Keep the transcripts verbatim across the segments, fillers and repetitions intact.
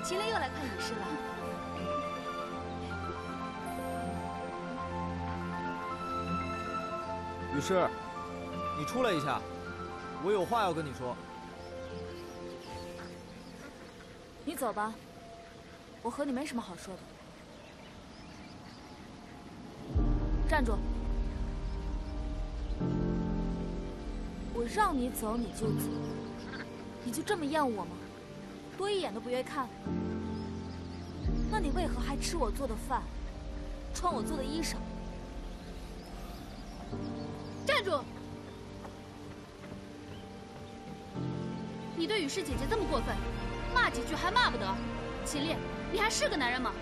麒麟又来看影视了。 雨师，你出来一下，我有话要跟你说。 你走吧，我和你没什么好说的。站住！我让你走你就走，你就这么厌恶我吗？多一眼都不愿意看？那你为何还吃我做的饭，穿我做的衣裳？ 站住！你对雨师姐姐这么过分，骂几句还骂不得？秦烈，你还是个男人吗？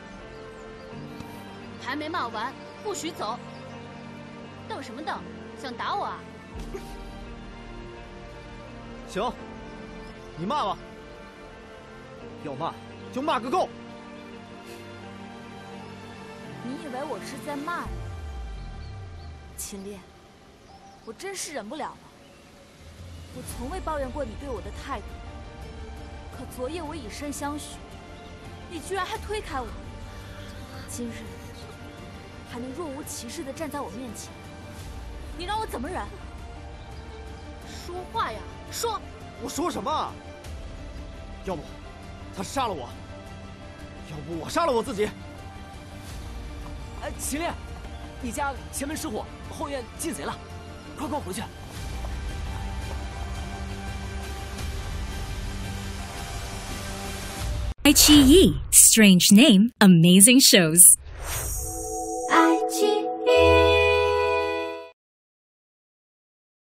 还没骂完，不许走！瞪什么瞪？想打我啊？ 行，你骂吧，要骂就骂个够。 你以为我是在骂你？秦烈，我真是忍不了了。我从未抱怨过你对我的态度，可昨夜我以身相许，你居然还推开我，今日还能若无其事地站在我面前，你让我怎么忍？ 说话呀，说！ 我说什么啊？要不他杀了我，要不我杀了我自己。 哎，秦烈，你家前门失火，后院进贼了，快跟我回去。 iQIYI, strange name, amazing shows.